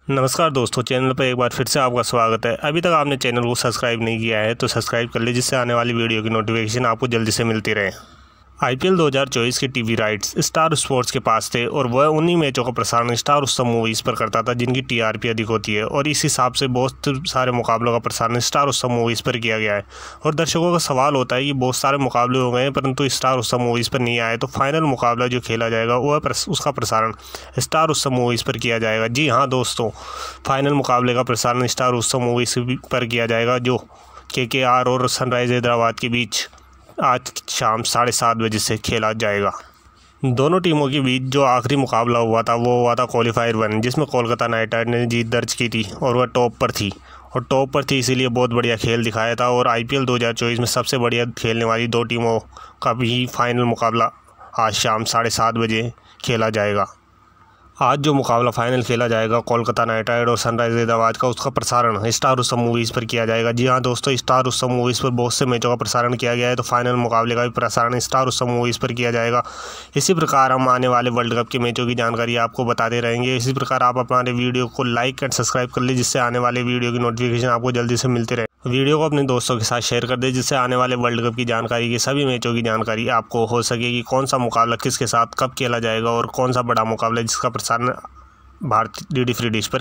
नमस्कार दोस्तों, चैनल पर एक बार फिर से आपका स्वागत है। अभी तक आपने चैनल को सब्सक्राइब नहीं किया है तो सब्सक्राइब कर ले, जिससे आने वाली वीडियो की नोटिफिकेशन आपको जल्दी से मिलती रहे। आईपीएल 2024 के टीवी राइट्स स्टार स्पोर्ट्स के पास थे और वह उन्हीं मैचों का प्रसारण स्टार उत्सव मूवीज़ पर करता था जिनकी टीआरपी अधिक होती है, और इस हिसाब से बहुत सारे मुकाबलों का प्रसारण स्टार उत्सव मूवीज़ पर किया गया है। और दर्शकों का सवाल होता है कि बहुत सारे मुकाबले हो गए हैं परंतु स्टार उत्सव मूवीज़ पर नहीं आए, तो फाइनल मुकाबला जो खेला जाएगा वह उसका प्रसारण स्टार उत्सव मूवीज़ पर किया जाएगा। जी हाँ दोस्तों, फाइनल मुकाबले का प्रसारण स्टार उत्सव मूवीज़ पर किया जाएगा, जो केकेआर और सनराइज़ हैदराबाद के बीच आज शाम 7:30 बजे से खेला जाएगा। दोनों टीमों के बीच जो आखिरी मुकाबला हुआ था वो हुआ था क्वालीफायर 1, जिसमें कोलकाता नाइट राइडर्स ने जीत दर्ज की थी और वह टॉप पर थी, इसीलिए बहुत बढ़िया खेल दिखाया था। और आईपीएल 2024 में सबसे बढ़िया खेलने वाली दो टीमों का भी फाइनल मुकाबला आज शाम 7:30 बजे खेला जाएगा। आज जो मुकाबला फाइनल खेला जाएगा कोलकाता नाइट राइडर्स और सनराइज़ हैदराबाद का, उसका प्रसारण स्टार उत्सव मूवीज़ पर किया जाएगा। जी हाँ दोस्तों, स्टार उत्सव मूवीज़ पर बहुत से मैचों का प्रसारण किया गया है, तो फाइनल मुकाबले का भी प्रसारण स्टार उत्सव मूवीज़ पर किया जाएगा। इसी प्रकार हम आने वाले वर्ल्ड कप के मैचों की जानकारी आपको बताते रहेंगे। इसी प्रकार आप हमारे वीडियो को लाइक एंड सब्सक्राइब कर लीजिए, जिससे आने वाले वीडियो की नोटिफिकेशन आपको जल्दी से मिलती रहे। वीडियो को अपने दोस्तों के साथ शेयर कर दें, जिससे आने वाले वर्ल्ड कप की जानकारी की सभी मैचों की जानकारी आपको हो सके कि कौन सा मुकाबला किसके साथ कब खेला जाएगा और कौन सा बड़ा मुकाबला जिसका प्रसारण भारतीय डीडी फ्री डिश पर